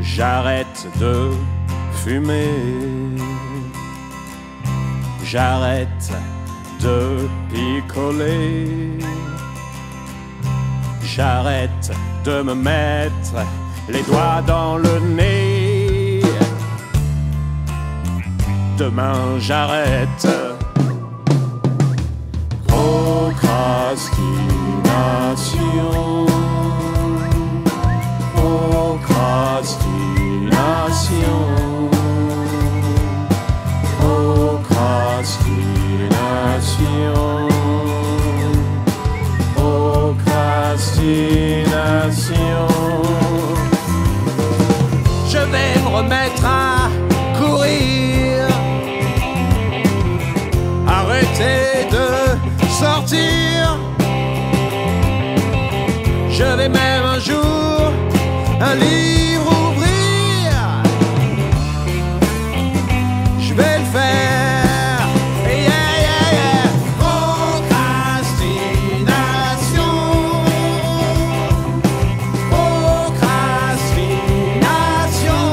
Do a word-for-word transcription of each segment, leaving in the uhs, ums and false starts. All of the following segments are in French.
J'arrête de fumer, j'arrête de picoler, j'arrête de me mettre les doigts dans le nez. Demain j'arrête. Procrastination, procrastination, procrastination, procrastination. Je vais me remettre à courir, arrêter de sortir. Je vais même un jour un livre ouvrir. Je vais le faire. Yeah, yeah, yeah. Procrastination, procrastination,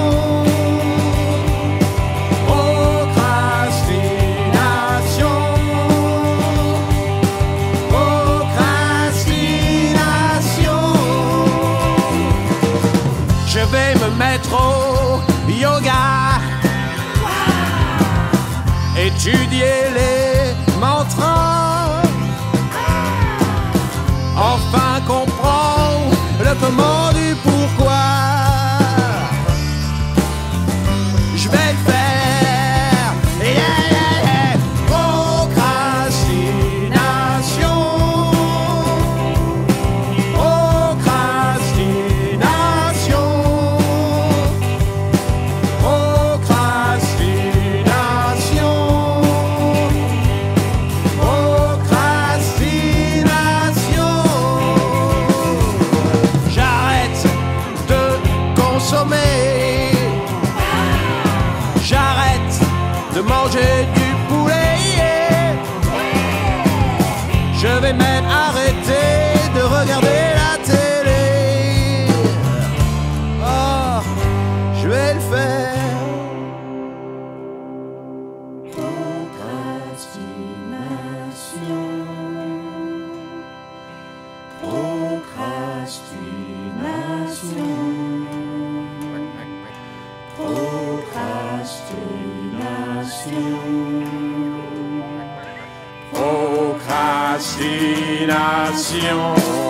procrastination, procrastination. Je vais me mettre au yoga, étudier les mantras, enfin comprendre le comment du pourquoi. Je vais le faire. Yeah, yeah, yeah. Procrastination, procrastination, procrastination, procrastination. J'arrête de consommer, j'arrête de manger du poulet. Je vais même arrêter de regarder la télé. Oh, je vais le faire. Procrastination, procrastination, procrastination, procrastination.